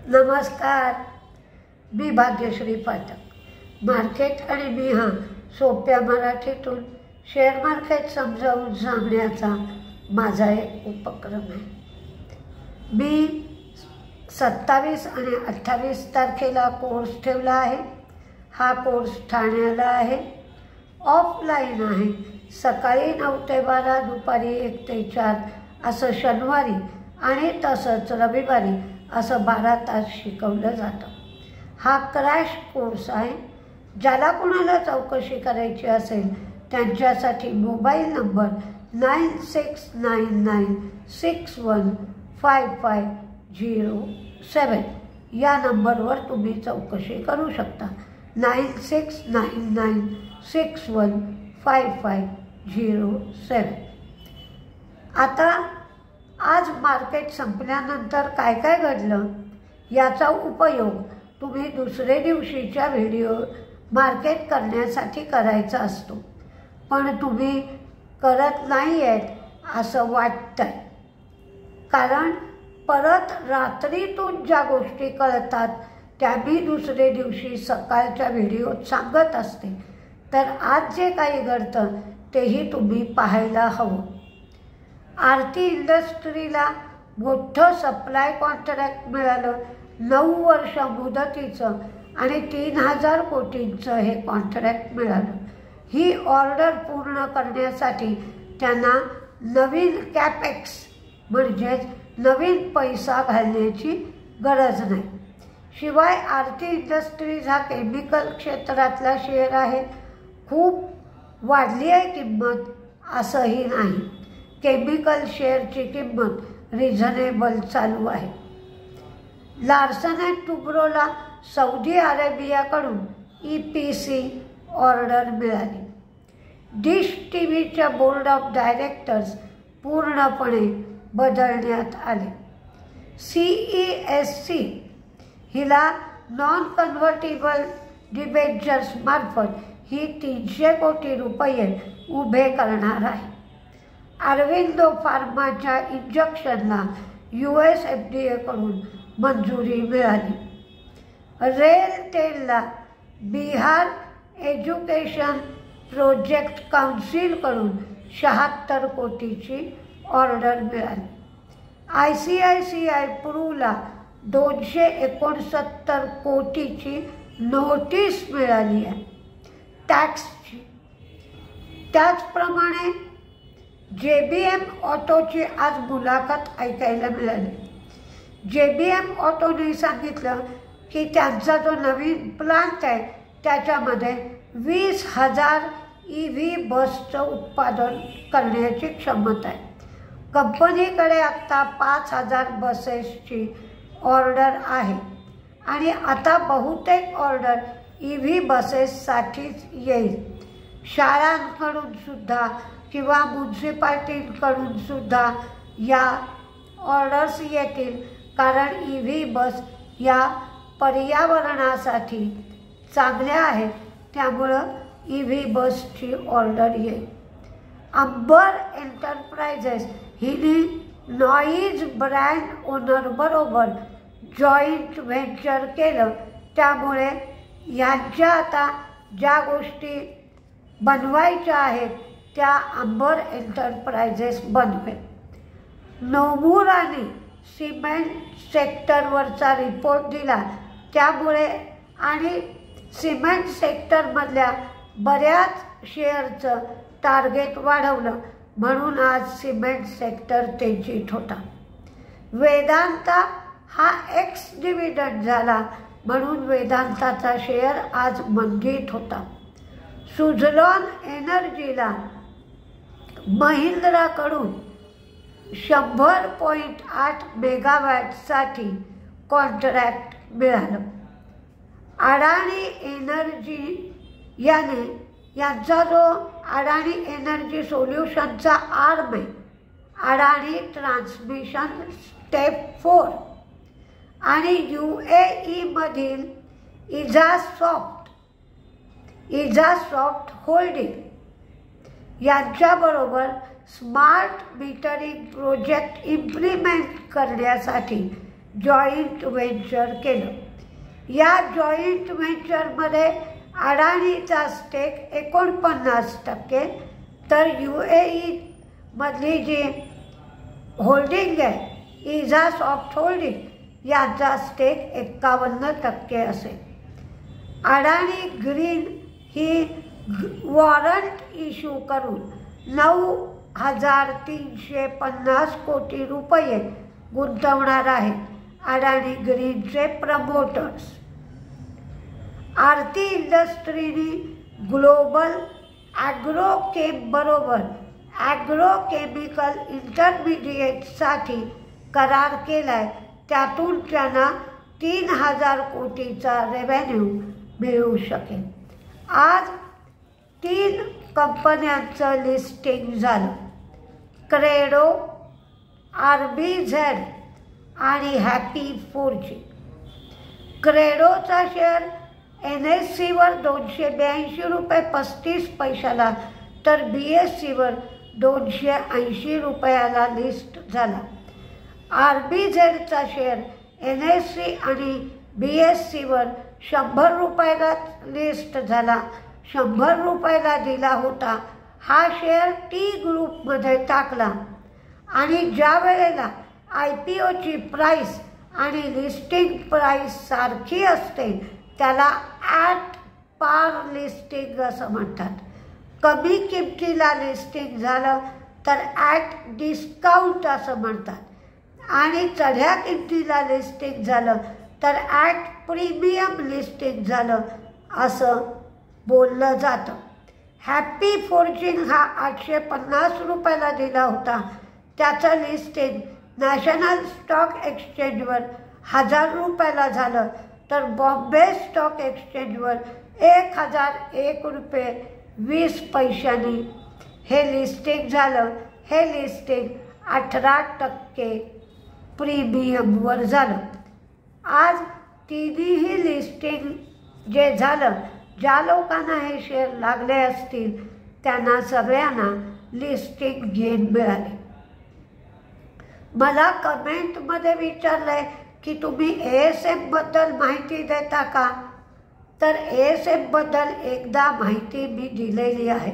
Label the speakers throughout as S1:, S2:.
S1: नमस्कार, मी भाग्यश्री पाठक। मार्केट आणि मी हा सोप्या मराठीतून शेअर मार्केट समजावून सांगण्याचा माझा एक उपक्रम आहे। मी 27 आणि 28 तारखेला कोर्स ठेवला आहे। हा कोर्स ठाण्याला आहे, ऑफलाईन आहे। सकाळी 9 ते 12, दुपारी 1 ते 4 असं शनिवारी आणि तसंच रविवारी असं 12 तास शिकवलं जातं। हा क्रॅश कोर्स आहे। ज्याला कोणाला चौकशी करायची असेल त्यांच्यासाठी मोबाईल नंबर 9699615507 या नंबरवर तुम्ही चौकशी करू शकता। 9699615507। आता आज मार्केट संपल्यानंतर काय काय घडलं याचा उपयोग तुम्ही दुसरे दिवशीच्या व्हिडिओ मार्केट करण्यासाठी करायचा असतो, पण तुम्ही करत नाही आहेत असं वाटतंय। कारण परत रात्रीतून ज्या गोष्टी कळतात त्या मी दुसरे दिवशी सकाळच्या व्हिडिओत सांगत असते। तर आज जे काही घडतं तेही तुम्ही पाहायला हवं। आरती इंडस्ट्रीला मोठं सप्लाय कॉन्ट्रॅक्ट मिळालं। 9 वर्ष मुदतीचं आणि 3000 कोटींचं हे कॉन्ट्रॅक्ट मिळालं। ही ऑर्डर पूर्ण करण्यासाठी त्यांना नवीन कॅपेक्स म्हणजेच नवीन पैसा घालण्याची गरज नाही। शिवाय आरती इंडस्ट्रीज हा केमिकल क्षेत्रातला शेअर आहे। खूप वाढली आहे किंमत असंही नाही। केमिकल शेअरची किंमत रिझनेबल चालू आहे। लार्सन अँड टुब्रोला सौदी अरेबियाकडून EPC ऑर्डर मिळाली। डिश टीव्हीच्या बोर्ड ऑफ डायरेक्टर्स पूर्णपणे बदलण्यात आले। CESC हिला नॉन कन्व्हर्टेबल डिबेंचर्स मार्फत ही 300 कोटी रुपये उभे करणार आहे। अरविंदो फार्माच्या इंजेक्शनला US FDA कडून मंजुरी मिळाली। रेलटेलला बिहार एज्युकेशन प्रोजेक्ट काउन्सिलकडून 76 कोटीची ऑर्डर मिळाली। ICICI प्रूला 269 कोटीची नोटीस मिळाली आहे टॅक्सची। त्याचप्रमाणे JBM ऑटोची आज मुलाखत ऐकायला मिळाली। JBM ऑटोने सांगितलं की त्यांचा जो नवीन प्लांट आहे त्याच्यामध्ये 20,000 EV बसचं उत्पादन करण्याची क्षमता आहे। कंपनीकडे आत्ता 5,000 बसेसची ऑर्डर आहे आणि आता बहुतेक ऑर्डर EV बसेससाठीच येईल। शाळांकडून सुद्धा किंवा म्युन्सिपाल्टींकडून सुद्धा या ऑर्डर्स येतील, कारण EV बस या पर्यावरणासाठी चांगल्या आहेत, त्यामुळं EV बसची ऑर्डर येईल। अंबर एंटरप्राइजेस हिने नॉईज ब्रँड ओनर बरोबर जॉईंट व्हेंचर केलं, त्यामुळे यांच्या आता ज्या गोष्टी बनवायच्या आहेत त्या अंबर एंटरप्राइजेस बनवेल। नोमुराने सिमेंट सेक्टरवरचा रिपोर्ट दिला, त्यामुळे आणि सिमेंट सेक्टरमधल्या बऱ्याच शेअरचं टार्गेट वाढवलं, म्हणून आज सिमेंट सेक्टर तेजीत होता। वेदांता हा एक्स डिव्हिडंड झाला, म्हणून वेदांताचा शेअर आज मंदीत होता। सुझलॉन एनर्जीला महिंद्राकडून 100.8 मेगावॅटसाठी कॉन्ट्रॅक्ट मिळालं। अडाणी एनर्जी यांचा जो अडाणी एनर्जी सोल्युशनचा आर्म आहे, अडाणी ट्रान्समिशन स्टेप 4 आणि UAE मधील इजासॉफ्ट होल्डिंग यांच्याबरोबर स्मार्ट मीटरिंग प्रोजेक्ट इम्प्लिमेंट करण्यासाठी जॉईंट व्हेंचर केलं. या जॉईंट व्हेंचरमध्ये अडाणीचा स्टेक 49%, तर UAE मधली जी होल्डिंग आहे इझा सॉफ्ट होल्डिंग यांचा स्टेक 51% असेल. अडाणी ग्रीन ही वॉरंट इश्यू करून 9,350 कोटी रुपये गुंतवणार आहेत अडाणी ग्रीनचे प्रमोटर्स. आरती इंडस्ट्रीनी ग्लोबल ॲग्रोकेम बरोबर ॲग्रोकेमिकल इंटरमिडिएटसाठी करार केलाय. त्यातून त्यांना 3,000 कोटीचा रेव्हेन्यू मिळू शकेल. आज 3 कंपन्यांचं लिस्टिंग झालं. क्रेडो, RBZ आणि हॅपी फोर्जिंग. क्रेडोचा शेअर NSEवर 282 रुपये 35 पैशाला तर BSEवर 280 रुपयाला लिस्ट झाला. RBZचा शेअर NSE आणि BSEवर 100 रुपयाला लिस्ट झाला. 100 रुपयाला दिला होता. हा शेअर T ग्रुपमध्ये टाकला आणि ज्या वेळेला IPOची प्राईस आणि लिस्टिंग प्राईस सारखी असते त्याला ॲट पार लिस्टिंग असं म्हणतात. कमी किमतीला लिस्टिंग झालं तर ॲट डिस्काउंट असं म्हणतात आणि चढ्या किमतीला लिस्टिंग झालं तर ॲट प्रीमियम लिस्टिंग झालं असं बोललं जातं. हॅपी फोर्जिंग हा 850 रुपयाला दिला होता. त्याचं लिस्टिंग नॅशनल स्टॉक एक्सचेंजवर 1,000 रुपयाला झालं तर बॉम्बे स्टॉक एक्सचेंजवर 1,001 रुपये 20 पैशांनी हे लिस्टिंग झालं. हे लिस्टिंग 18% प्रीमियमवर झालं. आज तिन्ही लिस्टिंग जे झालं, ज्या लोकांना हे शेअर लागले असतील त्यांना सगळ्यांना लिस्टिंग गेन मिळाले. मला कमेंटमध्ये विचारलं आहे की तुम्ही ASMबद्दल माहिती देता का? तर ASMबद्दल एकदा माहिती मी दिलेली आहे.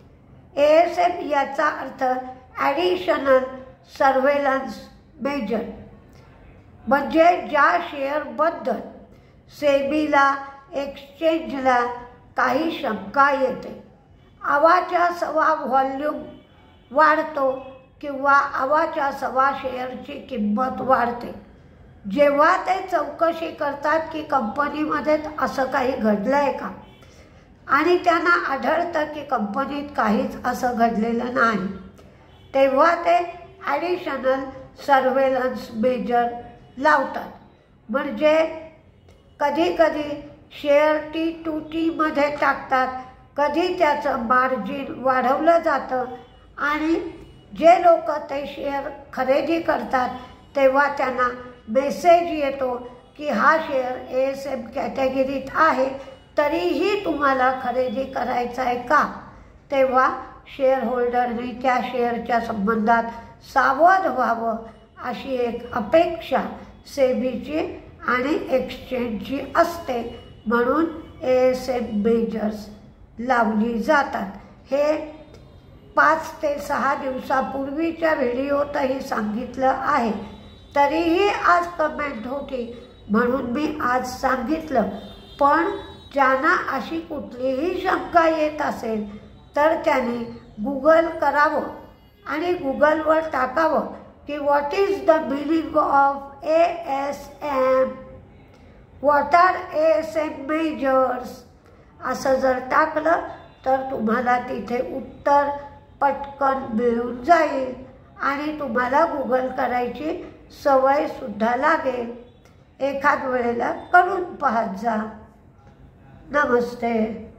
S1: ASM याचा अर्थ ॲडिशनल सर्व्हेलन्स मेजर, म्हणजे ज्या शेअरबद्दल सेबीला एक्सचेंजला काही शंका येते, आवाच्या सवा व्हॉल्यूम वाढतो किंवा आवाच्या सवा शेअरची किंमत वाढते, जेव्हा ते चौकशी करतात की कंपनीमध्ये असं काही घडलं आहे का आणि त्यांना आढळतं की कंपनीत काहीच असं घडलेलं नाही, तेव्हा ते ॲडिशनल सर्व्हेलन्स मेजर लावतात. म्हणजे कधीकधी शेअर T2Tमध्ये टाकतात, कधी त्याचं मार्जिन वाढवलं जातं आणि जे लोक ते शेअर खरेदी करतात तेव्हा त्यांना मेसेज येतो की हा शेअर ASM कॅटेगरीत आहे, तरीही तुम्हाला खरेदी करायचा आहे का? तेव्हा शेअर होल्डरने त्या शेअरच्या संबंधात सावध व्हावं अशी एक अपेक्षा सेबीची आणि एक्सचेंजची असते, म्हणून ASM मेजर्स लावली जातात. हे 5 ते 6 दिवसापूर्वीच्या व्हिडिओतही सांगितलं आहे, तरीही आज कमेंट होती म्हणून मी आज सांगितलं. पण ज्यांना अशी कुठलीही शंका येत असेल तर त्यांनी गूगल करावं आणि गूगलवर टाकावं की what is the meaning of ASM, what are ASM measures असं जर टाकलं तर तुम्हाला तिथे उत्तर पटकन मिळून जाईल आणि तुम्हाला गूगल करायची सवयसुद्धा लागेल. एखाद वेळेला करून पाहत जा. नमस्ते.